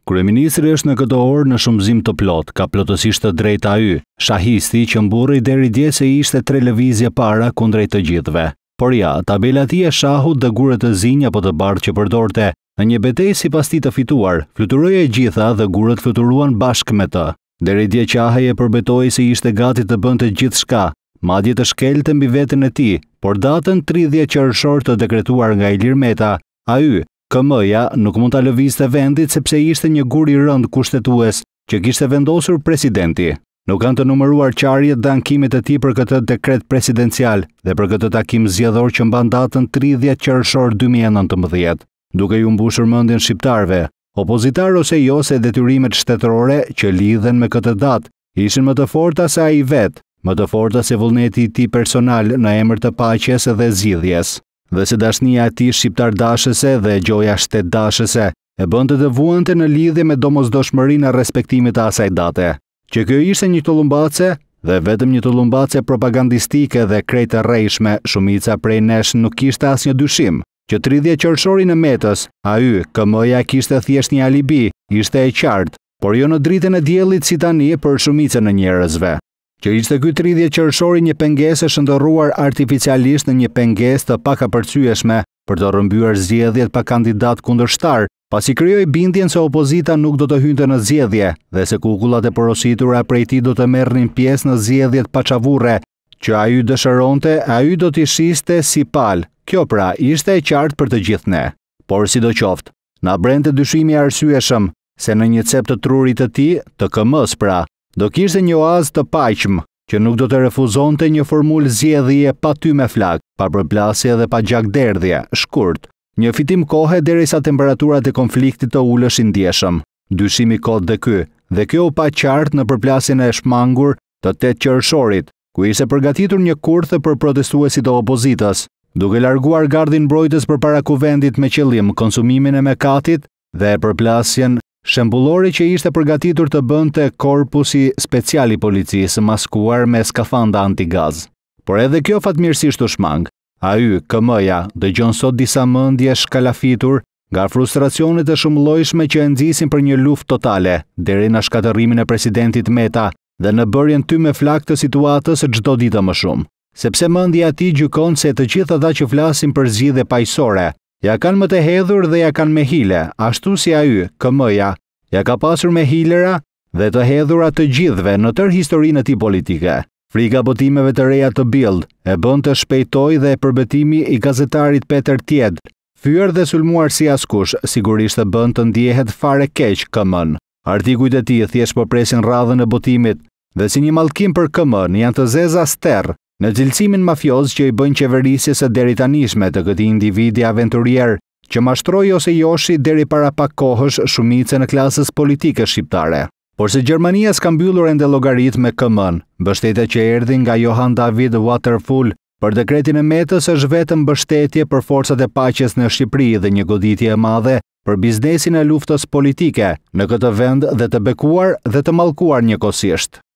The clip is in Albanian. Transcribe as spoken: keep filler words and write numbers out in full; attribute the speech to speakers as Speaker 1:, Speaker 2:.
Speaker 1: Kryeministri është në këtë orë në shumëzim të plot, ka plotësisht të drejta y, shahisti që mburri deri dje se ishte tre lëvizje para kundrejt të gjithëve. Por ja, tabela e tij e shahut dhe gurët e zinj apo të bardhë që përdorte, në një betejë sipas tij të fituar, fluturoi e gjitha dhe gurët fluturuan bashkë me të. Deri dje qahej e përbetoi se ishte gati të bënte gjithçka, madje të shkelte mbi veten e tij, por datën tridhjetë qershor të dekretuar nga Ilir Meta, A Y, K M-ja nuk mund ta lëvizte vendit sepse ishte një gur i rënd kushtetues që kishte vendosur presidenti. Nuk kanë të numëruar qarjet dhe ankimet e tij për këtë dekret presidencial dhe për këtë takim zgjedhor që mban datën tridhjetë qershor dy mijë e nëntëmbëdhjetë, duke ju mbushur mendjen shqiptarëve. Opozitar ose jo se detyrimet shtetërore që lidhen me këtë datë ishin më të forta se ai vet, më të forta se vullneti i tij personal në emër të paqes dhe zgjidhjes. Dhe se dashnia e tij shqiptar dashëse dhe gjoja shtet dashëse e bënte të vuante në lidhje me domosdoshmërinë e respektimit të asaj date. Që kjo ishte një tullumbace dhe vetëm një tullumbace propagandistike dhe krejt e rrejshme, shumica prej nesh nuk kishte asnjë dyshim që tridhjetë qershorin e Metës, A Y, K M-ja kishte thjesht një alibi, ishte e qartë, por jo në dritën e diellit si tani për shumicën e njerëzve. Që ishte ky tridhjetë qershori një pengesë e shndërruar artificialisht në një pengesë të pakapërcyeshme për të rrëmbyer zgjedhjet pa kandidat kundërshtar, pasi krijoi bindjen se opozita nuk do të hynte në zgjedhje dhe se kukullat e porositura prej tij do të merrnin pjesë në zgjedhjet paçavurre, që A Y dëshironte, A Y do t'i shiste si pal. Kjo pra ishte e qartë për të gjithë ne. Por sidoqoftë, na brente dyshimi i arsyeshëm se në një cep të trurit të tij, të K M-s pra, do kishte një oazë të paqëm, që nuk do të refuzonte një formulë zgjedhje pa ty me flak, pa përplasje dhe pa gjakderdhje, shkurt. Një fitim kohe derisa temperaturat e konfliktit të uleshin ndjeshëm. Dyshimi kot dhe ky, dhe kjo u pa qartë në përplasjen e shmangur të tetë qershorit, ku ishte përgatitur një kurthë për protestuesit e opozitës, duke larguar gardhin mbrojtës përpara kuvendit me qëllim konsumimin e mekatit dhe përplasjen shembullore që ishte përgatitur të bënte korpusi special i policisë maskuar me skafanda antigaz. Por edhe kjo fatmirësisht u shmang. A Y, K M-ja, dëgjon sot disa mendje shkalafitur nga frustracionet e shumëllojshme që e nxisin për një luftë totale, deri në shkatërrimin e presidentit Meta dhe në bërjen ty me flak të situatës çdo ditë më shumë. Sepse mendja e tij gjykon se të gjithë ata që flasin për zgjidhje paqësore ja kanë më të hedhur dhe ja kanë me hile, ashtu si A Y, K M-ja, ja ka pasur me hilera dhe të hedhura të gjithëve në tërë historinë e tij politike. Frika botimeve të reja të Bild e bën të shpejtoj dhe përbetimi i gazetarit Peter Tjedr, fyer dhe sulmuar si askush, sigurisht e bën të ndjehet fare keq K M-n. Artikujt e tij thjesht po presin radhën e botimit dhe si një mallkim për K M-n janë të zeza sterr në cilësimin mafioz që i bën qeverisjes së deri tanishme të këtij individi aventurier që mashtroi ose joshi deri para pak kohësh shumicën e klasës politike shqiptare. Por se Gjermania s'ka mbyllur ende llogarit me K M-n, mbështetja që erdhi nga Johan David Waterfull për dekretin e Metës është vetëm mbështetje për forcat e paqes në Shqipëri dhe një goditje e madhe për biznesin e luftës politike në këtë vend dhe të bekuar dhe të mallkuar njëkohësisht.